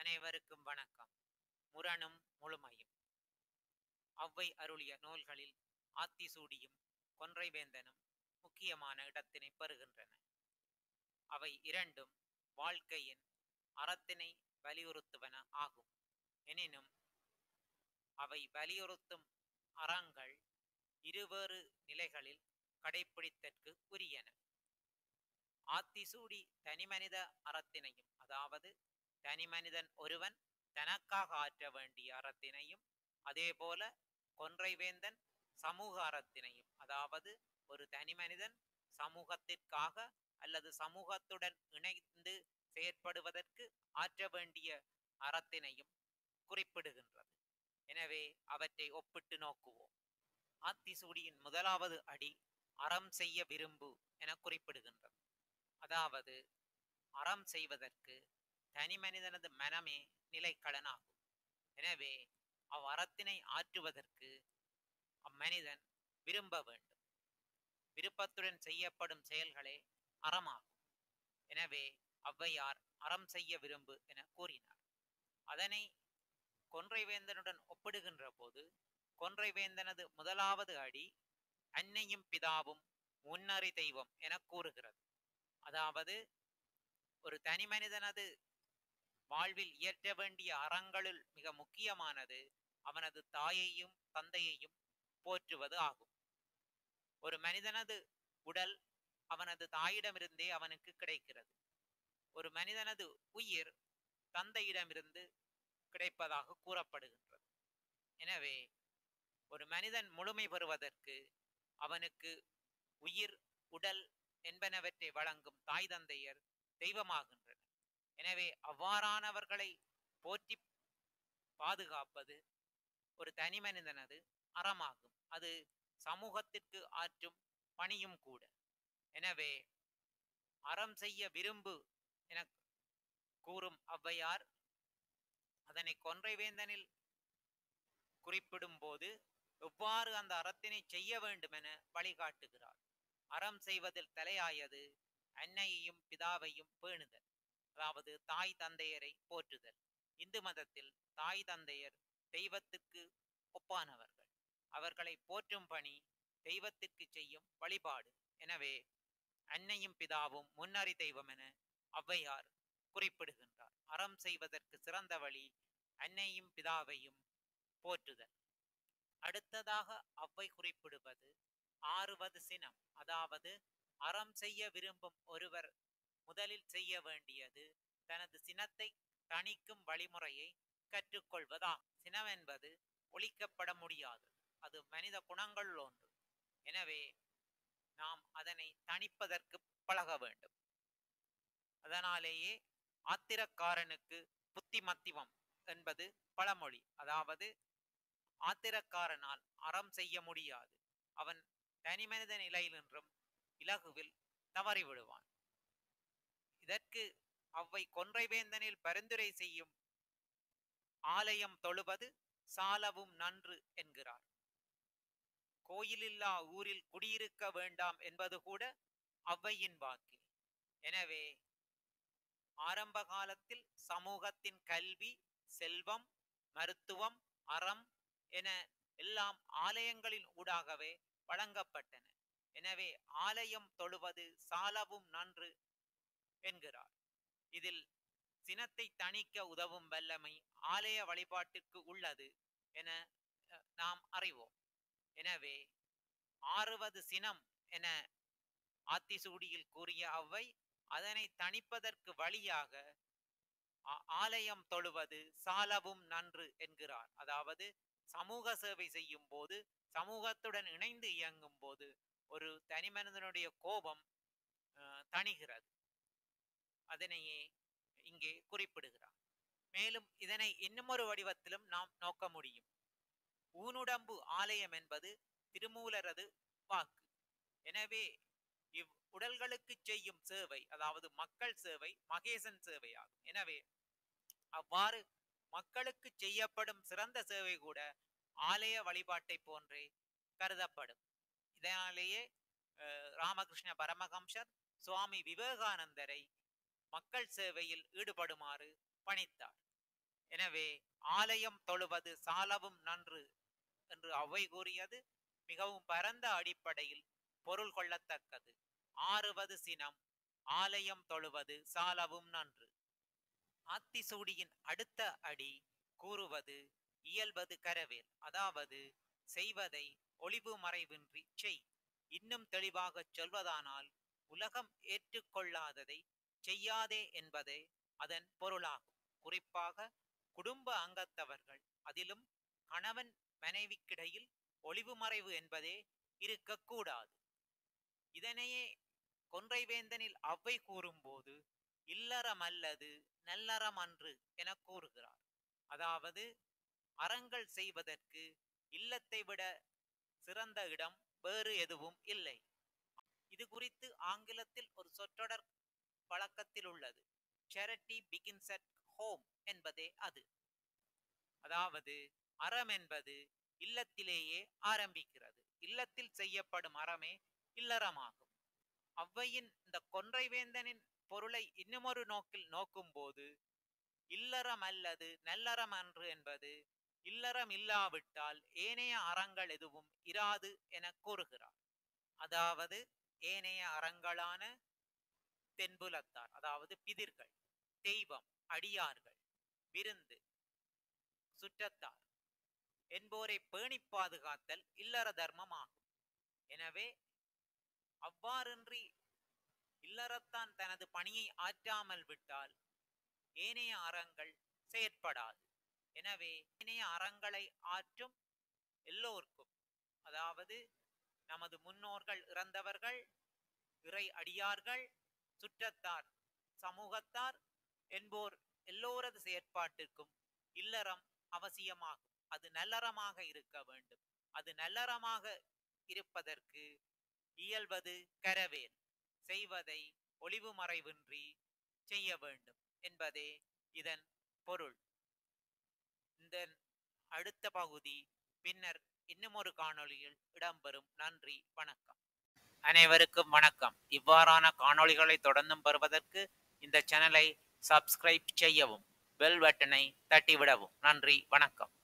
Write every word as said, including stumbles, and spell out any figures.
அனைவருக்கும் வணக்கம். முரணும் முழுமையும். ஔவை அருளிய நூல்களில் ஆத்திசூடியும் கொன்றைவேந்தனும் முக்கியமான இடத்தினை பெறுகின்றன. அவை இரண்டும் வாழ்க்கையின் அறத்தினை வலியுறுத்துவன ஆகும். எனினும் அவை வலியுறுத்தும் அறங்கள் இருவேறு நிலைகளில் கடைப்பிடித்தற்கு உரியன. ஆத்திசூடி தனிமனித அறத்தினையும், அதாவது தனிமனிதன் ஒருவன் தனக்காக ஆற்ற வேண்டிய அறத்தினையும், அதே போல கொன்றைவேந்தன் சமூக அறத்தினையும், அதாவது ஒரு தனிமனிதன் சமூகத்திற்காக அல்லது சமூகத்துடன் இணைந்து செயற்படுவதற்கு ஆற்ற வேண்டிய அறத்தினையும் குறிப்பிடுகின்றது. எனவே அவற்றை ஒப்பிட்டு நோக்குவோம். ஆத்திசூடியின் முதலாவது அடி அறம் செய்ய விரும்பு என குறிப்பிடுகின்றது. அதாவது அறம் செய்வதற்கு தனி மனிதனது மனமே நிலைக்களனாகும். எனவே அவ் அறத்தினை ஆற்றுவதற்கு அம்மனிதன் விரும்ப வேண்டும். விருப்பத்துடன் செய்யப்படும் செயல்களே அறமாகும். எனவே ஔவையார் அறம் செய்ய விரும்பு என கூறினார். அதனை கொன்றைவேந்தனுடன் ஒப்பிடுகின்ற போது கொன்றைவேந்தனது முதலாவது அடி அன்னையும் பிதாவும் முன்னறி தெய்வம் என கூறுகிறது. அதாவது ஒரு தனி மனிதனது வாழ்வில் இயற்ற வேண்டிய அறங்களுள் மிக முக்கியமானது அவனது தாயையும் தந்தையையும் போற்றுவது ஆகும். ஒரு மனிதனது உடல் அவனது தாயிடமிருந்தே அவனுக்கு கிடைக்கிறது. ஒரு மனிதனது உயிர் தந்தையிடமிருந்து கிடைப்பதாக கூறப்படுகின்றது. எனவே ஒரு மனிதன் முழுமை பெறுவதற்கு அவனுக்கு உயிர், உடல் என்பனவற்றை வழங்கும் தாய் தந்தையர் தெய்வமாகின்றனர். எனவே அவ்வாறானவர்களை போற்றி பாதுகாப்பது ஒரு தனி மனிதனது அறமாகும். அது சமூகத்திற்கு ஆற்றும் பணியும் கூட. எனவே அறம் செய்ய விரும்பு என கூறும் ஔவையார் அதனை கொன்றைவேந்தனில் குறிப்பிடும் போது எவ்வாறு அந்த அறத்தினை செய்ய வேண்டும் என வழிகாட்டுகிறார். அறம் செய்வதில் தலையாயது அன்னையையும் பிதாவையும் பேணுதல், அதாவது தாய் தந்தையரை போற்றுதல். இந்து மதத்தில் தாய் தந்தையர் தெய்வத்துக்கு ஒப்பானவர்கள். அவர்களை போற்றும் பணி தெய்வத்திற்கு செய்யும் வழிபாடு. எனவே அன்னையும் பிதாவும் முன்னறி தெய்வம் என ஔவையார் குறிப்பிடுகின்றார். அறம் செய்வதற்கு சிறந்த வழி அன்னையும் பிதாவையும் போற்றுதல். அடுத்ததாக ஔவை குறிப்பிடுவது ஆறுவது சினம். அதாவது அறம் செய்ய விரும்பும் ஒருவர் முதலில் செய்ய வேண்டியது தனது சினத்தை தணிக்கும் வழிமுறையை கற்றுக்கொள்வதாம். சினம் என்பது ஒழிக்கப்பட முடியாது. அது மனித குணங்கள் ஒன்று. எனவே நாம் அதனை தணிப்பதற்கு பழக வேண்டும். அதனாலேயே ஆத்திரக்காரனுக்கு புத்திமத்திவம் என்பது பழமொழி. அதாவது ஆத்திரக்காரனால் அறம் செய்ய முடியாது. அவன் தனிமனித நிலையில் நின்றும் இலகுவில் தவறிவிடுவான். இதற்கு ஔவை கொன்றைவேந்தனில் பரிந்துரை செய்யும் ஆலயம் தொழுவது சாலவும் நன்று என்கிறார். கோயிலில்லா ஊரில் குடியிருக்க வேண்டாம் என்பது கூட ஔவையின் வாக்கு. எனவே ஆரம்ப காலத்தில் சமூகத்தின் கல்வி, செல்வம், மருத்துவம், அறம் என எல்லாம் ஆலயங்களின் ஊடாகவே வழங்கப்பட்டன. எனவே ஆலயம் தொழுவது சாலவும் நன்று என்கிறார். இதில் சினத்தை தணிக்க உதவும் வல்லமை ஆலய வழிபாட்டிற்கு உள்ளது என நாம் அறிவோம். எனவே ஆறுவது சினம் என ஆத்திசூடியில் கூறிய ஔவை அதனை தணிப்பதற்கு வழியாக ஆலயம் தொழுவது சாலவும் நன்று என்கிறார். அதாவது சமூக சேவை செய்யும் போது, சமூகத்துடன் இணைந்து இயங்கும் போது ஒரு தனி மனிதனுடைய கோபம் தணிகிறது. அதனையே இங்கே குறிப்பிடுகிறார். மேலும் இதனை இன்னும் ஒரு வடிவத்திலும் நாம் நோக்க முடியும். ஊனுடம்பு ஆலயம் என்பது திருமூலரது வாக்கு. எனவே இவ் உடல்களுக்கு செய்யும் சேவை, அதாவது மக்கள் சேவை, மகேசன் சேவை ஆகும். எனவே அவ்வாறு மக்களுக்கு செய்யப்படும் சிறந்த சேவை கூட ஆலய வழிபாட்டை போன்றே கருதப்படும். இதனாலேயே ராமகிருஷ்ண பரமஹம்சர் சுவாமி விவேகானந்தரை மக்கள் சேவையில் ஈடுபடுமாறு பணித்தார். எனவே ஆலயம் தொழுவது சாலவும் நன்று என்று அவை கூறியது மிகவும் பரந்த அடிப்படையில் பொருள் கொள்ளத்தக்கது. ஆறுவது சினம், ஆலயம் தொழுவது சாலவும் நன்று. ஆத்திசூடியின் அடுத்த அடி கூறுவது இயல்பது கரவேல், அதாவது செய்வதை ஒளிவு மறைவின்றி செய். இன்னும் தெளிவாக சொல்வதானால் உலகம் ஏற்றுக்கொள்ளாததை செய்யாதே என்பதே அதன் பொருளாகும். குறிப்பாக குடும்ப அங்கத்தவர்கள், அதிலும் கணவன் மனைவிக்கிடையில் ஒளிவு மறைவு என்பதே இருக்கக்கூடாது. இதனையே கொன்றைவேந்தனில் அவ்வை கூறும்போது இல்லறம் அல்லது நல்லறம் அன்று என கூறுகிறார். அதாவது அறங்கள் செய்வதற்கு இல்லத்தை விட சிறந்த இடம் வேறு எதுவும் இல்லை. இது குறித்து ஆங்கிலத்தில் ஒரு சொற்றொடர் பழக்கத்தில் உள்ளது. Charity begins at home என்பதே அது. அதாவது அறம் என்பது இல்லத்திலேயே ஆரம்பிக்கிறது. இல்லத்தில் செய்யப்படும் அறமே இல்லறமாகும். அவ்வையின் இந்த கொன்றைவேந்தனின் பொருளை இன்னுமொரு நோக்கில் நோக்கும் போது இல்லறம் அல்லது நல்லறம் அன்று என்பது இல்லறம் இல்லாவிட்டால் ஏனைய அறங்கள் எதுவும் இராது என கூறுகிறார். அதாவது ஏனைய அறங்களான தென்புலத்தார், அதாவது பிதிர்கள், தெய்வம், அடியார்கள், விருந்து, சுற்றத்தார் என்போரை பேணி பாதுகாத்தல் இல்லற தர்மமாகும். எனவே அவ்வாறின்றி இல்லறத்தான் தனது பணியை ஆற்றாமல் விட்டால் ஏனைய அறங்கள் செயற்படாது. எனவே ஏனைய அறங்களை ஆற்றும் எல்லோருக்கும், அதாவது நமது முன்னோர்கள் இறந்தவர்கள், இறை அடியார்கள், சுற்றத்தார், சமூகத்தார் என்போர் எல்லோரது செயற்பாட்டிற்கும் இல்லறம் அவசியமாகும். அது நல்லறமாக இருக்க வேண்டும். அது நல்லறமாக இருப்பதற்கு இயல்வது கரவேல், செய்வதை ஒளிவு மறைவின்றி செய்ய வேண்டும் என்பதே இதன் பொருள். இந்த அடுத்த பகுதி பின்னர் இன்னும் ஒரு காணொளியில் இடம்பெறும். நன்றி, வணக்கம். அனைவருக்கும் வணக்கம். இவ்வாறான காணொளிகளை தொடர்ந்தும் பெறுவதற்கு இந்த சேனலை சப்ஸ்கிரைப் செய்யவும், பெல் பட்டனை தட்டிவிடவும். நன்றி, வணக்கம்.